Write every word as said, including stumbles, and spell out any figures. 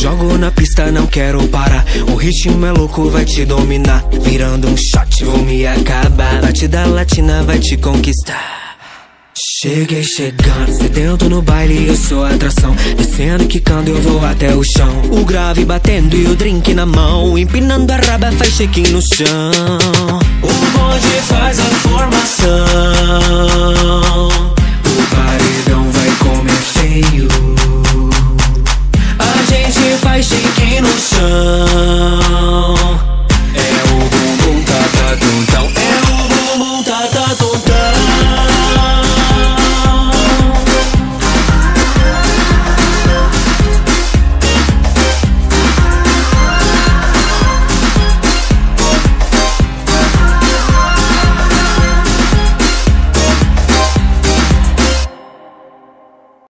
jogo na pista, não quero parar. O ritmo é louco, vai te dominar. Virando um shot, vou me acabar. Batida latina vai te conquistar. Cheguei chegando, sedento no baile, eu sou a atração. Descendo e quicando, eu vou até o chão. O grave batendo e o drink na mão. Empinando a raba, faz check-in no chão.